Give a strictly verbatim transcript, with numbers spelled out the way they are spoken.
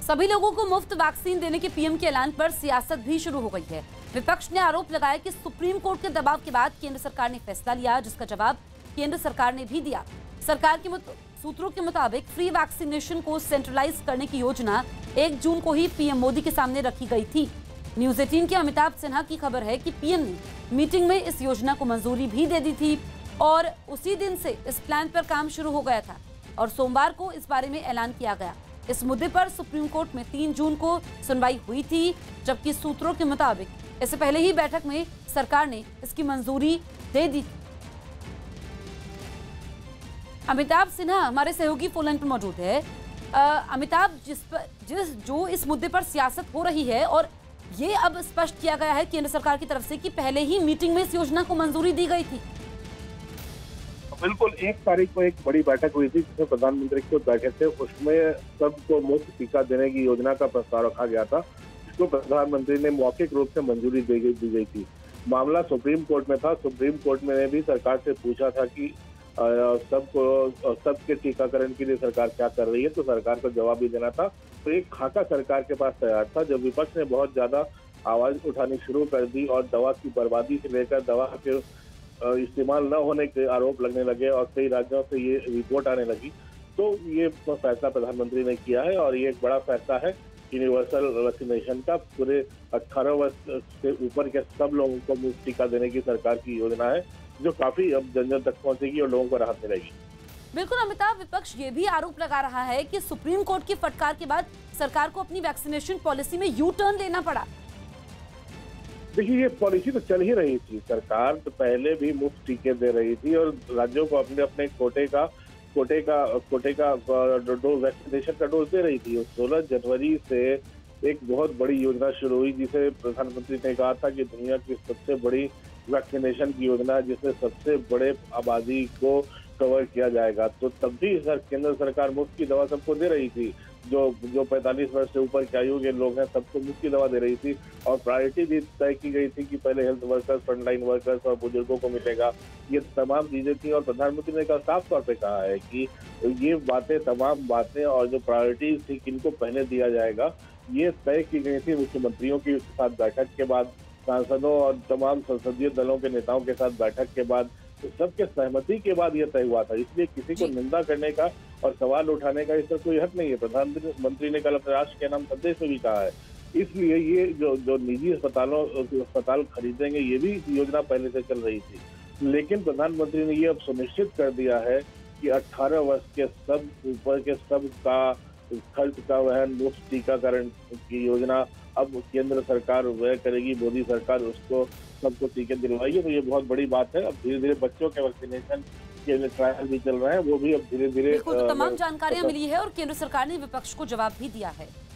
सभी लोगों को मुफ्त वैक्सीन देने के पीएम के ऐलान पर सियासत भी शुरू हो गई है। विपक्ष ने आरोप लगाया कि सुप्रीम कोर्ट के दबाव के बाद केंद्र सरकार ने फैसला लिया, जिसका जवाब केंद्र सरकार ने भी दिया। सरकार के सूत्रों के मुताबिक फ्री वैक्सीनेशन को सेंट्रलाइज करने की योजना एक जून को ही पीएम मोदी के सामने रखी गई थी। न्यूज अठारह के अमिताभ सिन्हा की खबर है कि पीएम ने मीटिंग में इस योजना को मंजूरी भी दे दी थी और उसी दिन से इस प्लान पर काम शुरू हो गया था और सोमवार को इस बारे में ऐलान किया गया। इस मुद्दे पर सुप्रीम कोर्ट में तीन जून को सुनवाई हुई थी, जबकि सूत्रों के मुताबिक इससे पहले ही बैठक में सरकार ने इसकी मंजूरी दे दी। अमिताभ सिन्हा हमारे सहयोगी फोन लाइन पर मौजूद है। अमिताभ, जिस पर जिस जो इस मुद्दे पर सियासत हो रही है और ये अब स्पष्ट किया गया है केंद्र सरकार की तरफ से कि पहले ही मीटिंग में इस योजना को मंजूरी दी गई थी। बिल्कुल, एक तारीख को एक बड़ी बैठक हुई थी जिसमें प्रधानमंत्री खुद बैठे थे। उसमें सबको मुफ्त टीका देने की योजना का प्रस्ताव रखा गया था, जिसको प्रधानमंत्री ने मौखिक रूप से मंजूरी दी गई दी गई थी। मामला सुप्रीम कोर्ट में था। सुप्रीम कोर्ट में ने भी सरकार से पूछा था कि सबको सबके टीकाकरण के लिए सरकार क्या कर रही है, तो सरकार को जवाब भी देना था। तो एक खाका सरकार के पास तैयार था। जब विपक्ष ने बहुत ज्यादा आवाज उठानी शुरू कर दी और दवा की बर्बादी से लेकर दवा के इस्तेमाल न होने के आरोप लगने लगे और कई राज्यों से ये रिपोर्ट आने लगी, तो ये फैसला प्रधानमंत्री ने किया है और ये एक बड़ा फैसला है यूनिवर्सल वैक्सीनेशन का। पूरे अठारह वर्ष से ऊपर के सब लोगों को मुफ्त टीका देने की सरकार की योजना है, जो काफी अब जन जन तक पहुंचेगी और लोगों को राहत मिलेगी। बिल्कुल अमिताभ, विपक्ष ये भी आरोप लगा रहा है कि सुप्रीम कोर्ट की फटकार के बाद सरकार को अपनी वैक्सीनेशन पॉलिसी में यू टर्न लेना पड़ा। देखिए, ये पॉलिसी तो चल ही रही थी। सरकार तो पहले भी मुफ्त टीके दे रही थी और राज्यों को अपने अपने कोटे का कोटे का कोटे का डोज वैक्सीनेशन का डोज दे रही थी। सोलह जनवरी से एक बहुत बड़ी योजना शुरू हुई, जिसे प्रधानमंत्री ने कहा था कि दुनिया की सबसे बड़ी वैक्सीनेशन की योजना, जिसमें सबसे बड़े आबादी को कवर किया जाएगा। तो तब भी सर केंद्र सरकार मुफ्त की दवा सबको दे रही थी। जो जो पैंतालीस वर्ष से ऊपर की आयु के लोग हैं सबको मुफ्त की दवा दे रही थी और प्रायोरिटी भी तय की गई थी कि पहले हेल्थ वर्कर्स, फ्रंटलाइन वर्कर्स और बुजुर्गों को मिलेगा। ये तमाम चीजें थी और प्रधानमंत्री ने कहा, साफ तौर पे कहा है कि ये बातें, तमाम बातें और जो प्रायोरिटी थी किनको पहले दिया जाएगा, ये तय की गई थी मुख्यमंत्रियों के साथ बैठक के बाद, सांसदों और तमाम संसदीय दलों के नेताओं के साथ बैठक के बाद, तो सबके सहमति के बाद यह तय हुआ था। इसलिए किसी को निंदा करने का और सवाल उठाने का इसमें कोई हक नहीं है। प्रधानमंत्री ने कल अपने राष्ट्र के नाम संदेश में भी कहा है। इसलिए ये जो जो निजी अस्पतालों अस्पताल खरीदेंगे, ये भी योजना पहले से चल रही थी, लेकिन प्रधानमंत्री ने ये अब सुनिश्चित कर दिया है कि अठारह वर्ष के सब ऊपर के सब का खर्च का वहन मुफ्त टीकाकरण की योजना अब केंद्र सरकार वह करेगी। मोदी सरकार उसको सबको टीके दिलवाएगी। तो ये बहुत बड़ी बात है। अब धीरे धीरे बच्चों के वैक्सीनेशन के लिए ट्रायल भी चल रहे हैं, वो भी अब धीरे धीरे तमाम जानकारियां मिली है और केंद्र सरकार ने विपक्ष को जवाब भी दिया है।